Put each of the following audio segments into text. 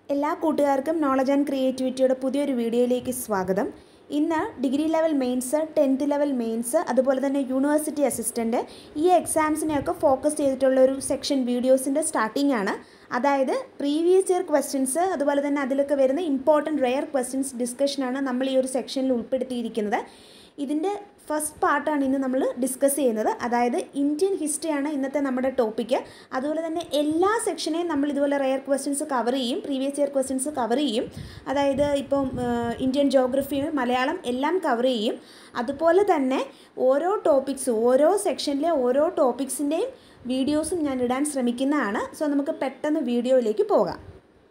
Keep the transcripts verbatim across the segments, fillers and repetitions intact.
എല്ലാ കൂട്ടുകാർക്കും knowledge and ക്രിയേറ്റിവിറ്റിയുടെ പുതിയൊരു വീഡിയോയിലേക്ക് സ്വാഗതം. ഇന്ന് degree level mains, tenth level mains, അതുപോലെ തന്നെ യൂണിവേഴ്സിറ്റി അസിസ്റ്റൻറ്റ് ഈ എക്സാംസിനെയൊക്കെ ഫോക്കസ് ചെയ്തിട്ടുള്ള ഒരു സെക്ഷൻ വീഡിയോസിൻ്റെ സ്റ്റാർട്ടിംഗ് ആണ്. അതായത് പ്രീവിയസ് ഇയർ ക്വസ്റ്റ്യൻസ്, അതുപോലെ തന്നെ അതിലൊക്കെ വരുന്ന ഇമ്പോർട്ടൻറ്റ് റെയർ ക്വസ്റ്റ്യൻസ് ഡിസ്കഷനാണ് നമ്മൾ ഈ ഒരു സെക്ഷനിൽ ഉൾപ്പെടുത്തിയിരിക്കുന്നത്. ഇതിൻ്റെ ഫസ്റ്റ് പാർട്ടാണ് ഇന്ന് നമ്മൾ ഡിസ്കസ് ചെയ്യുന്നത്. അതായത് ഇന്ത്യൻ ഹിസ്റ്ററിയാണ് ഇന്നത്തെ നമ്മുടെ ടോപ്പിക്ക്. അതുപോലെ തന്നെ എല്ലാ സെക്ഷനെയും നമ്മൾ ഇതുപോലെ റെയർ ക്വസ്റ്റ്യൻസ് കവർ ചെയ്യും, പ്രീവിയസ് ഇയർ ക്വസ്റ്റ്യൻസ് കവർ ചെയ്യും. അതായത് ഇപ്പം ഇന്ത്യൻ ജോഗ്രഫി, മലയാളം എല്ലാം കവർ ചെയ്യും. അതുപോലെ തന്നെ ഓരോ ടോപ്പിക്സ്, ഓരോ സെക്ഷനിലെ ഓരോ ടോപ്പിക്സിൻ്റെയും വീഡിയോസും ഞാൻ ഇടാൻ ശ്രമിക്കുന്നതാണ്. സോ നമുക്ക് പെട്ടെന്ന് വീഡിയോയിലേക്ക് പോകാം.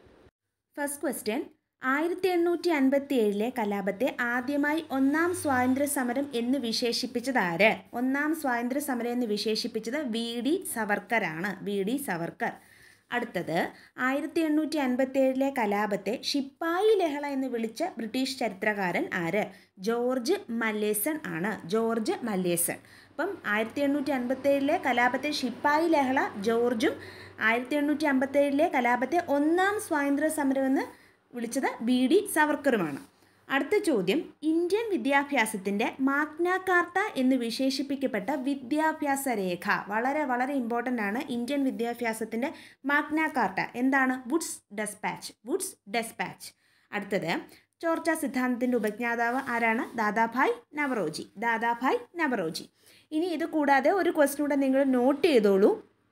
ഫസ്റ്റ് ക്വസ്റ്റ്യൻ, ആയിരത്തി എണ്ണൂറ്റി അൻപത്തി ഏഴിലെ കലാപത്തെ ആദ്യമായി ഒന്നാം സ്വാതന്ത്ര്യ സമരം എന്ന് വിശേഷിപ്പിച്ചത് ആര്? ഒന്നാം സ്വാതന്ത്ര്യ സമരം എന്ന് വിശേഷിപ്പിച്ചത് വി ഡി സവർക്കറാണ്. V D Savarkar. അടുത്തത്, ആയിരത്തി എണ്ണൂറ്റി അൻപത്തി ഏഴിലെ കലാപത്തെ ശിപ്പായി ലഹള എന്ന് വിളിച്ച ബ്രിട്ടീഷ് ചരിത്രകാരൻ ആര്? ജോർജ് മല്ലേസൺ ആണ്. George Malleson. അപ്പം ആയിരത്തി എണ്ണൂറ്റി അൻപത്തി ഏഴിലെ കലാപത്തെ ശിപ്പായി ലഹള ജോർജും ആയിരത്തി എണ്ണൂറ്റി അമ്പത്തി ഏഴിലെ കലാപത്തെ ഒന്നാം സ്വാതന്ത്ര്യ സമരം എന്ന് വിളിച്ചത് വി ഡി സവർക്കറുമാണ്. അടുത്ത ചോദ്യം, ഇന്ത്യൻ വിദ്യാഭ്യാസത്തിൻ്റെ മാഗ്ന കാർട്ട എന്ന് വിശേഷിപ്പിക്കപ്പെട്ട വിദ്യാഭ്യാസ രേഖ. വളരെ വളരെ ഇമ്പോർട്ടൻ്റ് ആണ് ഇന്ത്യൻ വിദ്യാഭ്യാസത്തിൻ്റെ മാഗ്ന കാർട്ട. എന്താണ്? Wood's despatch. Wood's despatch. അടുത്തത്, ചോർച്ച സിദ്ധാന്തത്തിൻ്റെ ഉപജ്ഞാതാവ് ആരാണ്? ദാദാഭായ് നവറോജി. ദാദാഭായ് നവറോജി. ഇനി ഇത് കൂടാതെ ഒരു ക്വസ്റ്റ്യൻ കൂടെ നിങ്ങൾ നോട്ട് ചെയ്തോളൂ.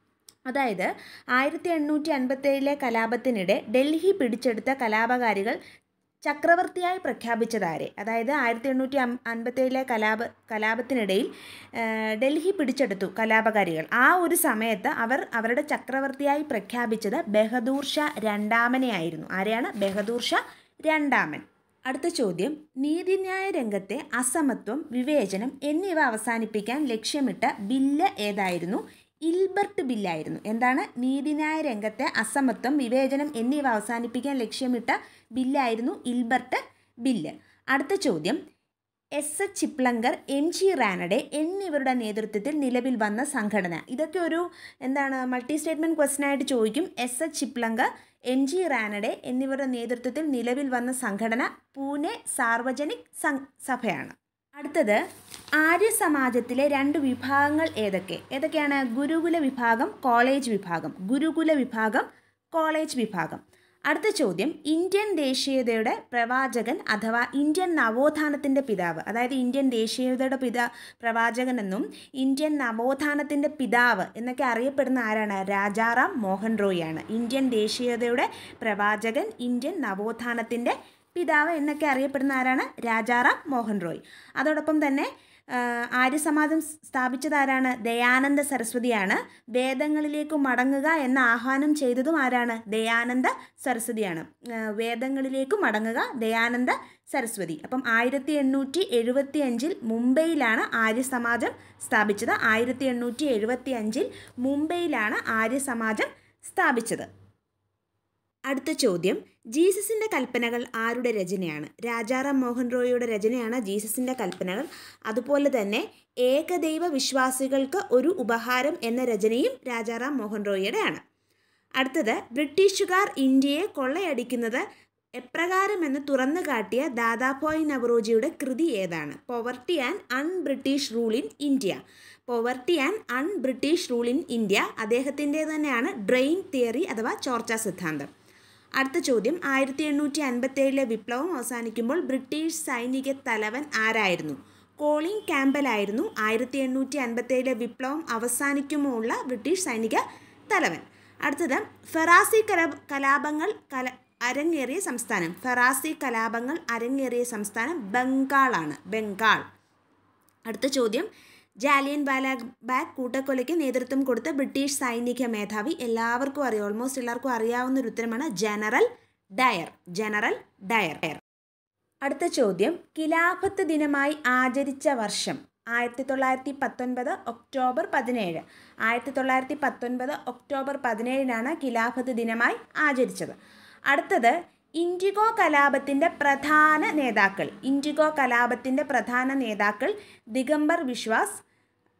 അതായത് ആയിരത്തി എണ്ണൂറ്റി അൻപത്തി ഏഴിലെ കലാപത്തിനിടെ ഡൽഹി പിടിച്ചെടുത്ത കലാപകാരികൾ ചക്രവർത്തിയായി പ്രഖ്യാപിച്ചതാരെ? അതായത് ആയിരത്തി എണ്ണൂറ്റി അൻപത്തി ഏഴിലെ കലാപ കലാപത്തിനിടയിൽ ഡൽഹി പിടിച്ചെടുത്തു കലാപകാരികൾ. ആ ഒരു സമയത്ത് അവർ അവരുടെ ചക്രവർത്തിയായി പ്രഖ്യാപിച്ചത് ബഹദൂർ ഷാ രണ്ടാമനെ ആയിരുന്നു. ആരെയാണ്? ബഹദൂർ ഷാ രണ്ടാമൻ. അടുത്ത ചോദ്യം, നീതിന്യായ രംഗത്തെ അസമത്വം, വിവേചനം എന്നിവ അവസാനിപ്പിക്കാൻ ലക്ഷ്യമിട്ട ബില്ല് ഏതായിരുന്നു? ഇൽബർട്ട് ബില്ലായിരുന്നു. എന്താണ്? നീതിന്യായ രംഗത്തെ അസമത്വം, വിവേചനം എന്നിവ അവസാനിപ്പിക്കാൻ ലക്ഷ്യമിട്ട ബില്ലായിരുന്നു ഇൽബർട്ട് ബില്ല്. അടുത്ത ചോദ്യം, S H Chiplunkar, M G Ranade എന്നിവരുടെ നേതൃത്വത്തിൽ നിലവിൽ വന്ന സംഘടന. ഇതൊക്കെ ഒരു എന്താണ് മൾട്ടി സ്റ്റേറ്റ്മെൻറ്റ് ക്വസ്റ്റ്യൻ ആയിട്ട് ചോദിക്കും. S H Chiplunkar, M G Ranade എന്നിവരുടെ നേതൃത്വത്തിൽ നിലവിൽ വന്ന സംഘടന പൂനെ സാർവജനിക് സഭയാണ്. അടുത്തത്, ആര്യ സമാജത്തിലെ രണ്ട് വിഭാഗങ്ങൾ ഏതൊക്കെ? ഏതൊക്കെയാണ്? ഗുരുകുല വിഭാഗം, കോളേജ് വിഭാഗം. ഗുരുകുല വിഭാഗം, കോളേജ് വിഭാഗം. അടുത്ത ചോദ്യം, ഇന്ത്യൻ ദേശീയതയുടെ പ്രവാചകൻ അഥവാ ഇന്ത്യൻ നവോത്ഥാനത്തിൻ്റെ പിതാവ്. അതായത് ഇന്ത്യൻ ദേശീയതയുടെ പിതാ പ്രവാചകൻ എന്നും ഇന്ത്യൻ നവോത്ഥാനത്തിൻ്റെ പിതാവ് എന്നൊക്കെ അറിയപ്പെടുന്ന ആരാണ്? രാജാറാം മോഹൻ റോയ് ആണ്. ഇന്ത്യൻ ദേശീയതയുടെ പ്രവാചകൻ, ഇന്ത്യൻ നവോത്ഥാനത്തിൻ്റെ പിതാവ് എന്നൊക്കെ അറിയപ്പെടുന്ന ആരാണ്? രാജാറാം മോഹൻ റോയ്. അതോടൊപ്പം തന്നെ ആര്യസമാജം സ്ഥാപിച്ചത് ആരാണ്? ദയാനന്ദ സരസ്വതിയാണ്. വേദങ്ങളിലേക്ക് മടങ്ങുക എന്ന ആഹ്വാനം ചെയ്തതും ആരാണ്? ദയാനന്ദ സരസ്വതിയാണ്. വേദങ്ങളിലേക്ക് മടങ്ങുക, ദയാനന്ദ സരസ്വതി. അപ്പം ആയിരത്തി എണ്ണൂറ്റി എഴുപത്തി അഞ്ചിൽ മുംബൈയിലാണ് ആര്യസമാജം സ്ഥാപിച്ചത്. ആയിരത്തി എണ്ണൂറ്റി എഴുപത്തി അഞ്ചിൽ മുംബൈയിലാണ് ആര്യസമാജം സ്ഥാപിച്ചത്. അടുത്ത ചോദ്യം, ജീസസിൻ്റെ കൽപ്പനകൾ ആരുടെ രചനയാണ്? രാജാറാം മോഹൻ റോയിയുടെ രചനയാണ് ജീസസിൻ്റെ കൽപ്പനകൾ. അതുപോലെ തന്നെ ഏകദൈവ വിശ്വാസികൾക്ക് ഒരു ഉപഹാരം എന്ന രചനയും രാജാറാം മോഹൻ റോയിയുടെയാണ്. അടുത്തത്, ബ്രിട്ടീഷുകാർ ഇന്ത്യയെ കൊള്ളയടിക്കുന്നത് എപ്രകാരമെന്ന് തുറന്നു കാട്ടിയ ദാദാഭായ് നവറോജിയുടെ കൃതി ഏതാണ്? Poverty and un British rule in India. Poverty and un British rule in India. അദ്ദേഹത്തിൻ്റെ തന്നെയാണ് ഡ്രെയിൻ തിയറി അഥവാ ചോർച്ച സിദ്ധാന്തം. അടുത്ത ചോദ്യം, ആയിരത്തി എണ്ണൂറ്റി അൻപത്തി ഏഴിലെ വിപ്ലവം അവസാനിക്കുമ്പോൾ ബ്രിട്ടീഷ് സൈനിക തലവൻ ആരായിരുന്നു? കോളിൻ ക്യാമ്പൽ ആയിരുന്നു ആയിരത്തി എണ്ണൂറ്റി അൻപത്തി ഏഴിലെ വിപ്ലവം അവസാനിക്കുമ്പോൾ ഉള്ള ബ്രിട്ടീഷ് സൈനിക തലവൻ. അടുത്തത്, ഫറാസി കലാ കലാപങ്ങൾ കല അരങ്ങേറിയ സംസ്ഥാനം. ഫറാസി കലാപങ്ങൾ അരങ്ങേറിയ സംസ്ഥാനം ബംഗാളാണ്. ബംഗാൾ. അടുത്ത ചോദ്യം, ജാലിയൻ വാല ബാഗ് കൂട്ടക്കൊലയ്ക്ക് നേതൃത്വം കൊടുത്ത ബ്രിട്ടീഷ് സൈനിക മേധാവി. എല്ലാവർക്കും അറിയാം, ഓൾമോസ്റ്റ് എല്ലാവർക്കും അറിയാവുന്ന ഒരു ഉത്തരമാണ് ജനറൽ ഡയർ. General Dyer. അടുത്ത ചോദ്യം, ഖിലാഫത്ത് ദിനമായി ആചരിച്ച വർഷം? ആയിരത്തി തൊള്ളായിരത്തി പത്തൊൻപത് ഒക്ടോബർ പതിനേഴ്. ആയിരത്തി തൊള്ളായിരത്തി പത്തൊൻപത് ഒക്ടോബർ പതിനേഴിനാണ് ഖിലാഫത്ത് ദിനമായി ആചരിച്ചത്. അടുത്തത്, ഇൻഡിഗോ കലാപത്തിൻ്റെ പ്രധാന നേതാക്കൾ. ഇൻഡിഗോ കലാപത്തിൻ്റെ പ്രധാന നേതാക്കൾ ദിഗംബർ വിശ്വാസ്,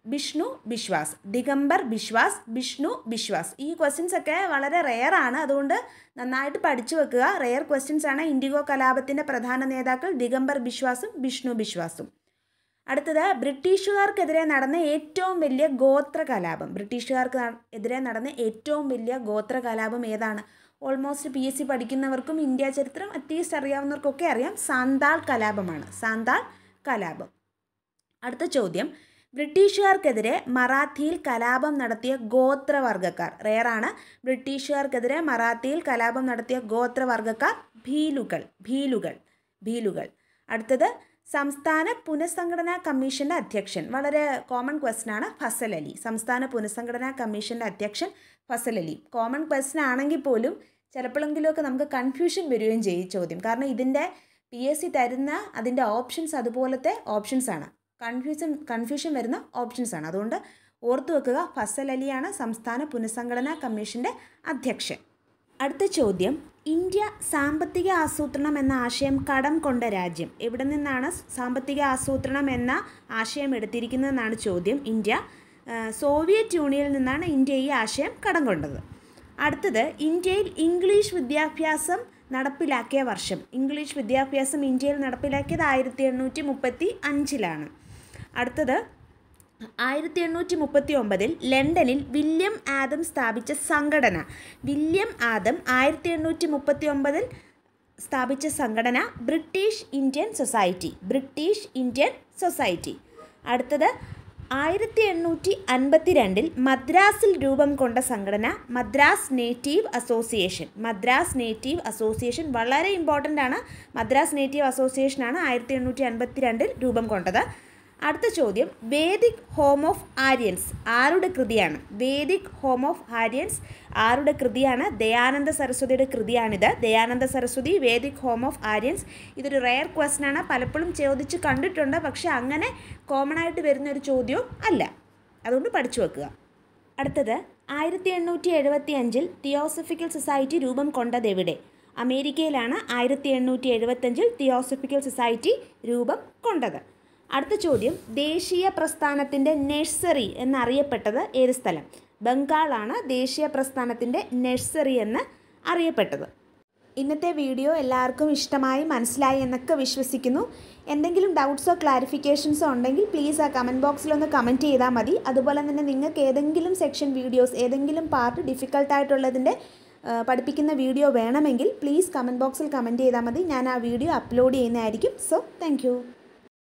ബിഷ്ണു ബിശ്വാസ്. ദിഗംബർ ബിശ്വാസ്, ബിഷ്ണു ബിശ്വാസ്. ഈ ക്വസ്റ്റ്യൻസ് ഒക്കെ വളരെ റെയർ ആണ്, അതുകൊണ്ട് നന്നായിട്ട് പഠിച്ചു വെക്കുക. റെയർ ക്വസ്റ്റ്യൻസ് ആണ്. ഇൻഡിഗോ കലാപത്തിൻ്റെ പ്രധാന നേതാക്കൾ ദിഗംബർ ബിശ്വാസും ബിഷ്ണു ബിശ്വാസും. അടുത്തത് ബ്രിട്ടീഷുകാർക്കെതിരെ നടന്ന ഏറ്റവും വലിയ ഗോത്ര കലാപം. ബ്രിട്ടീഷുകാർക്ക് എതിരെ നടന്ന ഏറ്റവും വലിയ ഗോത്ര കലാപം ഏതാണ്? ഓൾമോസ്റ്റ് പി എസ് സി പഠിക്കുന്നവർക്കും ഇന്ത്യ ചരിത്രം അറ്റ്ലീസ്റ്റ് അറിയാവുന്നവർക്കൊക്കെ അറിയാം. സാന്താൾ കലാപമാണ്. സാന്താൾ കലാപം. അടുത്ത ചോദ്യം, ബ്രിട്ടീഷുകാർക്കെതിരെ മറാത്തിയിൽ കലാപം നടത്തിയ ഗോത്രവർഗ്ഗക്കാർ. റെയറാണ്. ബ്രിട്ടീഷുകാർക്കെതിരെ മറാത്തിയിൽ കലാപം നടത്തിയ ഗോത്രവർഗ്ഗക്കാർ ഭീലുകൾ. ഭീലുകൾ ഭീലുകൾ അടുത്തത്, സംസ്ഥാന പുനഃസംഘടനാ കമ്മീഷൻ്റെ അധ്യക്ഷൻ. വളരെ കോമൺ ക്വസ്റ്റ്യൻ ആണ്. ഫസൽ അലി. സംസ്ഥാന പുനഃസംഘടനാ കമ്മീഷൻ്റെ അധ്യക്ഷൻ ഫസൽ അലി. കോമൺ ക്വസ്റ്റ്യൻ ആണെങ്കിൽ പോലും ചിലപ്പോഴെങ്കിലുമൊക്കെ നമുക്ക് കൺഫ്യൂഷൻ വരികയും ചെയ്യും ചോദ്യം. കാരണം ഇതിൻ്റെ പി എസ് സി തരുന്ന അതിൻ്റെ ഓപ്ഷൻസ് അതുപോലത്തെ ഓപ്ഷൻസ് ആണ്. കൺഫ്യൂഷൻ കൺഫ്യൂഷൻ വരുന്ന ഓപ്ഷൻസ് ആണ്. അതുകൊണ്ട് ഓർത്തു വെക്കുക, ഫസൽ അലിയാണ് സംസ്ഥാന പുനഃസംഘടനാ കമ്മീഷൻ്റെ അധ്യക്ഷൻ. അടുത്ത ചോദ്യം, ഇന്ത്യ സാമ്പത്തിക ആസൂത്രണം എന്ന ആശയം കടം കൊണ്ട രാജ്യം. എവിടെ നിന്നാണ് സാമ്പത്തിക ആസൂത്രണം എന്ന ആശയം എടുത്തിരിക്കുന്നതെന്നാണ് ചോദ്യം. ഇന്ത്യ സോവിയറ്റ് യൂണിയനിൽ നിന്നാണ് ഇന്ത്യ ഈ ആശയം കടം കൊണ്ടത്. അടുത്തത്, ഇന്ത്യയിൽ ഇംഗ്ലീഷ് വിദ്യാഭ്യാസം നടപ്പിലാക്കിയ വർഷം. ഇംഗ്ലീഷ് വിദ്യാഭ്യാസം ഇന്ത്യയിൽ നടപ്പിലാക്കിയത് ആയിരത്തി എണ്ണൂറ്റി മുപ്പത്തി അഞ്ചിലാണ്. അടുത്തത്, ആയിരത്തി എണ്ണൂറ്റി മുപ്പത്തി ഒമ്പതിൽ ലണ്ടനിൽ വില്യം ആദം സ്ഥാപിച്ച സംഘടന. വില്യം ആദം ആയിരത്തി എണ്ണൂറ്റി മുപ്പത്തി ഒമ്പതിൽ സ്ഥാപിച്ച സംഘടന British Indian society. British Indian society. അടുത്തത്, ആയിരത്തി എണ്ണൂറ്റി അൻപത്തി രണ്ടിൽ മദ്രാസിൽ രൂപം കൊണ്ട സംഘടന Madras native association. Madras native association വളരെ ഇമ്പോർട്ടൻ്റ് ആണ്. മദ്രാസ് നേറ്റീവ് അസോസിയേഷനാണ് ആയിരത്തി എണ്ണൂറ്റി അൻപത്തി രണ്ടിൽ രൂപം കൊണ്ടത്. അടുത്ത ചോദ്യം, വേദിക് ഹോം ഓഫ് ആര്യൻസ് ആരുടെ കൃതിയാണ്? വേദിക് ഹോം ഓഫ് ആര്യൻസ് ആരുടെ കൃതിയാണ്? ദയാനന്ദ സരസ്വതിയുടെ കൃതിയാണിത്. Dayananda Saraswati, Vedic home of Aryans. ഇതൊരു റെയർ ക്വസ്റ്റ്യൻ ആണ്. പലപ്പോഴും ചോദിച്ച് കണ്ടിട്ടുണ്ട്, പക്ഷേ അങ്ങനെ കോമൺ ആയിട്ട് വരുന്നൊരു ചോദ്യവും അല്ല. അതുകൊണ്ട് പഠിച്ചു വെക്കുക. അടുത്തത്, ആയിരത്തി എണ്ണൂറ്റി എഴുപത്തി അഞ്ചിൽ തിയോസഫിക്കൽ സൊസൈറ്റി രൂപം കൊണ്ടതെവിടെ? അമേരിക്കയിലാണ് ആയിരത്തി എണ്ണൂറ്റി എഴുപത്തഞ്ചിൽ തിയോസഫിക്കൽ സൊസൈറ്റി രൂപം കൊണ്ടത്. അടുത്ത ചോദ്യം, ദേശീയ പ്രസ്ഥാനത്തിൻ്റെ നഴ്സറി എന്നറിയപ്പെട്ടത് ഏത് സ്ഥലം? ബംഗാളാണ് ദേശീയ പ്രസ്ഥാനത്തിൻ്റെ നഴ്സറി എന്ന് അറിയപ്പെട്ടത്. ഇന്നത്തെ വീഡിയോ എല്ലാവർക്കും ഇഷ്ടമായി മനസ്സിലായി എന്നൊക്കെ വിശ്വസിക്കുന്നു. എന്തെങ്കിലും ഡൗട്ട്സോ ക്ലാരിഫിക്കേഷൻസോ ഉണ്ടെങ്കിൽ പ്ലീസ് ആ കമൻറ്റ് ബോക്സിലൊന്ന് കമൻറ്റ് ചെയ്താൽ മതി. അതുപോലെ തന്നെ നിങ്ങൾക്ക് ഏതെങ്കിലും സെക്ഷൻ വീഡിയോസ്, ഏതെങ്കിലും പാർട്ട് ഡിഫിക്കൽട്ടായിട്ടുള്ളതിൻ്റെ പഠിപ്പിക്കുന്ന വീഡിയോ വേണമെങ്കിൽ പ്ലീസ് കമൻറ്റ് ബോക്സിൽ കമൻറ്റ് ചെയ്താൽ മതി. ഞാൻ ആ വീഡിയോ അപ്ലോഡ് ചെയ്യുന്നതായിരിക്കും. So thank